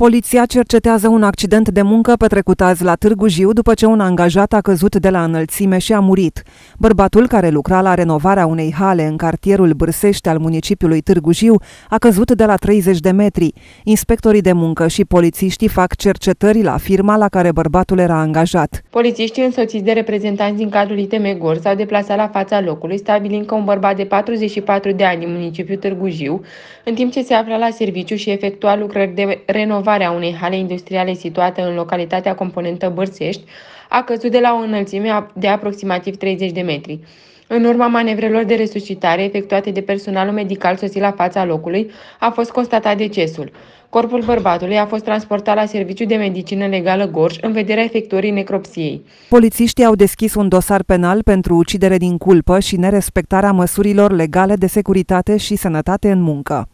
Poliția cercetează un accident de muncă petrecut azi la Târgu Jiu după ce un angajat a căzut de la înălțime și a murit. Bărbatul, care lucra la renovarea unei hale în cartierul Bârsești al municipiului Târgu Jiu, a căzut de la 30 de metri. Inspectorii de muncă și polițiștii fac cercetări la firma la care bărbatul era angajat. Polițiștii, însoțiți de reprezentanți din cadrul ITM Gorj, s-au deplasat la fața locului, stabilind că un bărbat de 44 de ani din municipiul Târgu Jiu, în timp ce se afla la serviciu și efectua lucrări de renovare a unei hale industriale situată în localitatea componentă Bârsești, a căzut de la o înălțime de aproximativ 30 de metri. În urma manevrelor de resuscitare efectuate de personalul medical sosit la fața locului, a fost constatat decesul. Corpul bărbatului a fost transportat la Serviciul de Medicină Legală Gorj în vederea efectuării necropsiei. Polițiștii au deschis un dosar penal pentru ucidere din culpă și nerespectarea măsurilor legale de securitate și sănătate în muncă.